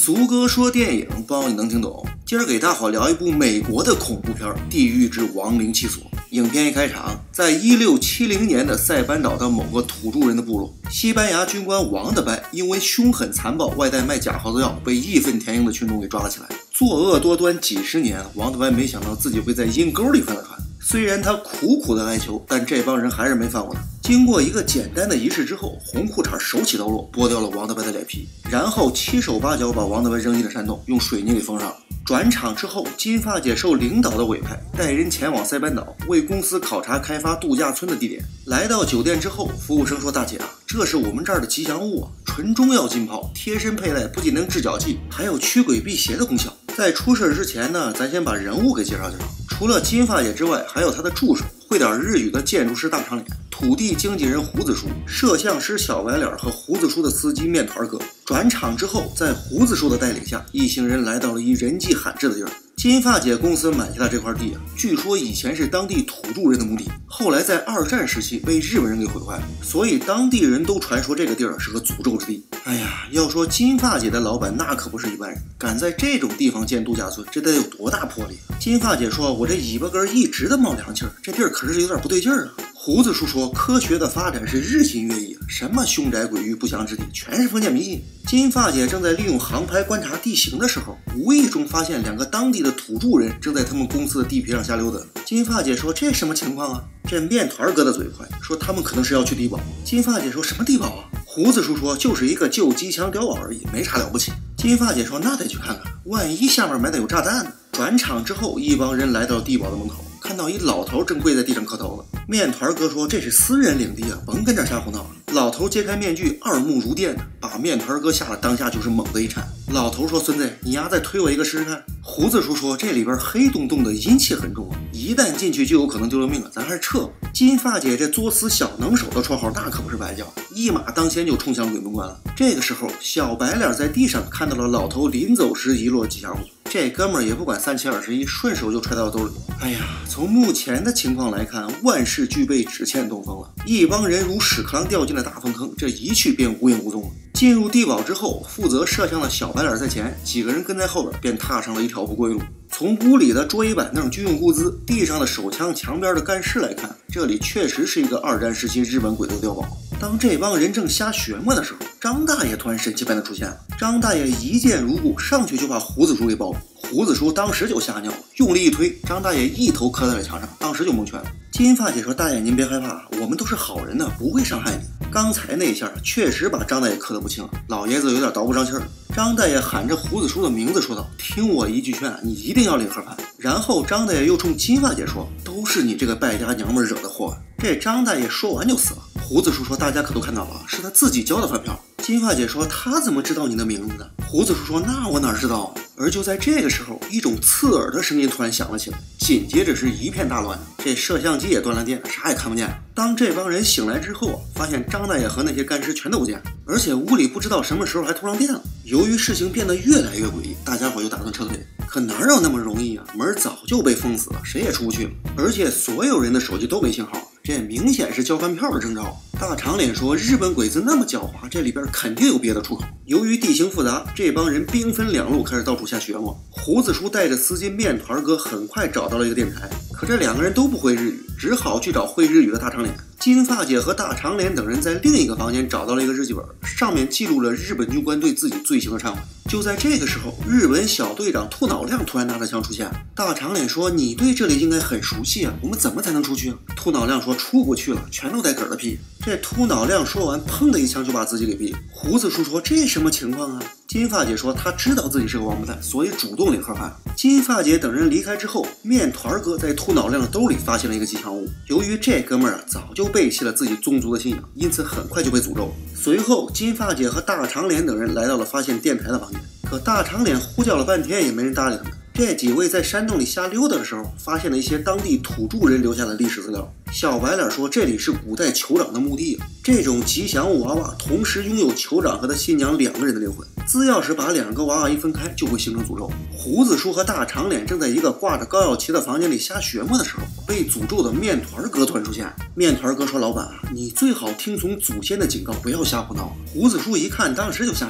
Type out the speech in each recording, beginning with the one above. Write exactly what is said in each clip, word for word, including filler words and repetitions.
俗哥说电影，包你能听懂。今儿给大伙聊一部美国的恐怖片《地狱之亡灵契索》。影片一开场，在一六七零年的塞班岛的某个土著人的部落，西班牙军官王德拜因为凶狠残暴，外带卖假耗子药，被义愤填膺的群众给抓了起来。作恶多端几十年，王德拜没想到自己会在阴沟里翻了船。虽然他苦苦的哀求，但这帮人还是没放过他。经过一个简单的仪式之后，红裤衩手起刀落，剥掉了王德拜的脸皮，然后七手八脚把王德拜扔进了山洞，用水泥给封上了。转场之后，金发姐受领导的委派，带人前往塞班岛，为公司考察开发度假村的地点。来到酒店之后，服务生说：“大姐啊，这是我们这儿的吉祥物啊，纯中药浸泡，贴身佩戴，不仅能治脚气，还有驱鬼辟邪的功效。”在出事之前呢，咱先把人物给介绍介绍。除了金发姐之外，还有她的助手，会点日语的建筑师大长脸，土地经纪人胡子叔，摄像师小白脸和胡子叔的司机面团哥。转场之后，在胡子叔的带领下，一行人来到了一人迹罕至的地儿。金发姐公司买下了这块地啊，据说以前是当地土著人的墓地，后来在二战时期被日本人给毁坏了，所以当地人都传说这个地儿是个诅咒之地。哎呀，要说金发姐的老板那可不是一般人，敢在这种地方建度假村，这得有多大魄力啊！金发姐说：“我这尾巴根一直的冒凉气儿，这地儿可是有点不对劲儿啊。”胡子叔说：“科学的发展是日新月异，什么凶宅鬼域不祥之地，全是封建迷信。”金发姐正在利用航拍观察地形的时候，无意中发现两个当地的土著人正在他们公司的地皮上瞎溜达。金发姐说：“这什么情况啊？”这面团哥的嘴快，说他们可能是要去地堡。金发姐说：“什么地堡啊？”胡子叔说：“就是一个旧机枪碉堡而已，没啥了不起。”金发姐说：“那得去看看，万一下面埋的有炸弹呢？”转场之后，一帮人来到地堡的门口，看到一老头正跪在地上磕头了。面团哥说：“这是私人领地啊，甭跟这瞎胡闹了。”老头揭开面具，二目如电的，把面团哥吓得当下就是猛的一颤。老头说：“孙子，你丫再推我一个试试看。”胡子叔说：“这里边黑洞洞的，阴气很重，一旦进去就有可能丢了命了，咱还是撤吧。”金发姐这作死小能手的绰号那可不是白叫，一马当先就冲向鬼门关了。这个时候，小白脸在地上看到了老头临走时遗落吉祥物，这哥们儿也不管三七二十一，顺手就揣到了兜里。哎呀，从目前的情况来看，万事俱备，只欠东风了。一帮人如屎壳郎掉进了大粪坑，这一去便无影无踪了。进入地堡之后，负责摄像的小白脸在前，几个人跟在后边，便踏上了一条不归路。从屋里的桌椅板凳、军用物资、地上的手枪、墙边的干尸来看，这里确实是一个二战时期日本鬼子碉堡。当这帮人正瞎学摸的时候，张大爷突然神奇般的出现了。张大爷一见如故，上去就把胡子叔给抱住。胡子叔当时就吓尿了，用力一推，张大爷一头磕在了墙上，当时就蒙圈了。金发姐说：“大爷您别害怕，我们都是好人呢，不会伤害你。”刚才那一下确实把张大爷磕得不轻，老爷子有点倒不上气儿了。张大爷喊着胡子叔的名字说道：“听我一句劝，你一定要领盒饭。”然后张大爷又冲金发姐说：“都是你这个败家娘们惹的祸。”这张大爷说完就死了。胡子叔说：“大家可都看到了，是他自己交的饭票。”金发姐说：“他怎么知道你的名字呢？”胡子叔说：“那我哪知道啊？”而就在这个时候，一种刺耳的声音突然响了起来，紧接着是一片大乱，这摄像机也断了电，啥也看不见。当这帮人醒来之后啊，发现张大爷和那些干尸全都不见了，而且屋里不知道什么时候还突上电了。由于事情变得越来越诡异，大家伙就打算撤退，可哪有那么容易啊？门早就被封死了，谁也出不去了，而且所有人的手机都没信号，这明显是交饭票的征兆。大长脸说：“日本鬼子那么狡猾，这里边肯定有别的出口。”由于地形复杂，这帮人兵分两路，开始到处下学摸。胡子叔带着司机面团哥很快找到了一个电台，可这两个人都不会日语，只好去找会日语的大长脸。金发姐和大长脸等人在另一个房间找到了一个日记本，上面记录了日本军官对自己罪行的忏悔。就在这个时候，日本小队长兔脑亮突然拿着枪出现了。大长脸说：“你对这里应该很熟悉啊，我们怎么才能出去啊？”兔脑亮说：“出不去了，全都带嗝的屁。”这兔脑亮说完，砰的一枪就把自己给毙了。胡子叔说：“这什么情况啊？”金发姐说：“他知道自己是个王八蛋，所以主动领盒饭。”金发姐等人离开之后，面团哥在兔脑亮的兜里发现了一个吉祥物。由于这哥们儿啊早就背弃了自己宗族的信仰，因此很快就被诅咒了。随后，金发姐和大长脸等人来到了发现电台的房间，可大长脸呼叫了半天也没人搭理他们。这几位在山洞里瞎溜达的时候，发现了一些当地土著人留下的历史资料。小白脸说：“这里是古代酋长的墓地，这种吉祥物娃娃同时拥有酋长和他新娘两个人的灵魂，只要是把两个娃娃一分开，就会形成诅咒。”胡子叔和大长脸正在一个挂着高耀旗的房间里瞎学摸的时候，被诅咒的面团哥突然出现。面团哥说：“老板啊，你最好听从祖先的警告，不要瞎胡闹。”胡子叔一看，当时就吓尿。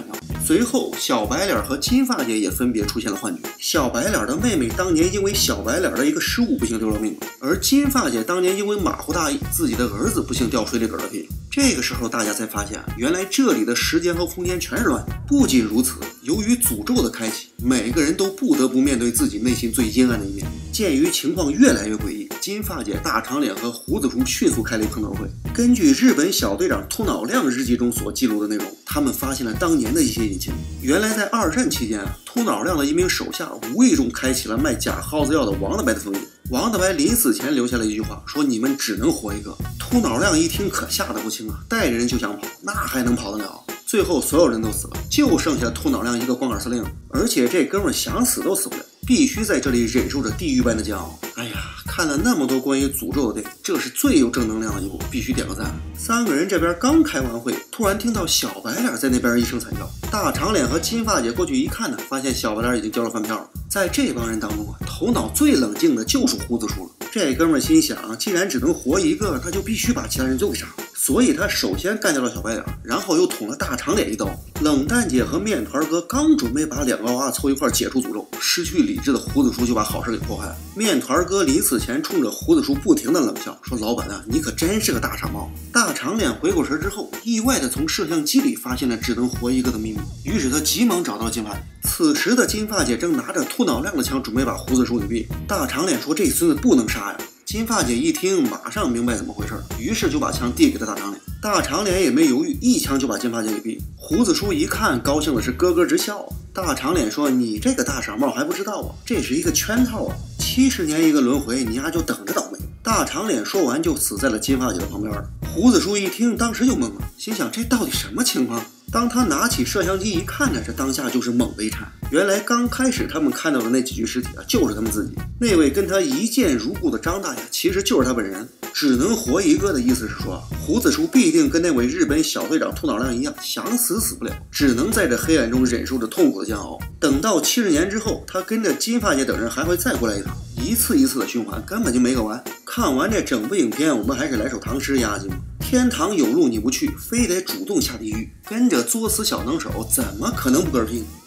随后，小白脸和金发姐也分别出现了幻觉。小白脸的妹妹当年因为小白脸的一个失误不幸丢了命，而金发姐当年因为马虎大意，自己的儿子不幸掉水里嗝了屁。这个时候，大家才发现，原来这里的时间和空间全是乱的。不仅如此，由于诅咒的开启，每个人都不得不面对自己内心最阴暗的一面。鉴于情况越来越诡异，金发姐、大长脸和胡子叔迅速开了一碰头会。根据日本小队长秃脑亮日记中所记录的内容，他们发现了当年的一些隐情。原来在二战期间啊，秃脑亮的一名手下无意中开启了卖假耗子药的王大白的生意。王大白临死前留下了一句话，说你们只能活一个。秃脑亮一听可吓得不轻啊，带着人就想跑，那还能跑得了？最后所有人都死了，就剩下秃脑亮一个光杆司令，而且这哥们想死都死不了，必须在这里忍受着地狱般的煎熬。哎呀，看了那么多关于诅咒的电影，这是最有正能量的一部，必须点个赞。三个人这边刚开完会，突然听到小白脸在那边一声惨叫。大长脸和金发姐过去一看呢，发现小白脸已经交了饭票了。在这帮人当中啊，头脑最冷静的就是胡子叔了。这哥们心想，既然只能活一个，他就必须把其他人都给杀了。所以他首先干掉了小白脸，然后又捅了大长脸一刀。冷淡姐和面团哥刚准备把两个娃娃凑一块解除诅咒，失去理智的胡子叔就把好事给破坏了。面团哥临死前冲着胡子叔不停的冷笑，说老板啊，你可真是个大傻帽。大长脸回过神之后，意外的从摄像机里发现了只能活一个的秘密，于是他急忙找到了金发姐。此时的金发姐正拿着秃脑亮的枪准备把胡子叔给毙。大长脸说这孙子不能杀呀。金发姐一听，马上明白怎么回事，于是就把枪递给了大长脸。大长脸也没犹豫，一枪就把金发姐给毙。胡子叔一看，高兴的是咯咯直笑。大长脸说：“你这个大傻帽还不知道啊，这是一个圈套啊！七十年一个轮回，你丫就等着倒霉。”大长脸说完就死在了金发姐的旁边了。胡子叔一听，当时就懵了，心想这到底什么情况？当他拿起摄像机一看呢，这当下就是猛的一颤。原来刚开始他们看到的那几具尸体啊，就是他们自己。那位跟他一见如故的张大爷，其实就是他本人。只能活一个的意思是说，胡子叔必定跟那位日本小队长秃脑亮一样，想死死不了，只能在这黑暗中忍受着痛苦的煎熬。等到七十年之后，他跟着金发姐等人还会再过来一趟，一次一次的循环，根本就没个完。看完这整部影片，我们还是来首唐诗押金吧。天堂有路你不去，非得主动下地狱，跟着作死小能手，怎么可能不嗝屁？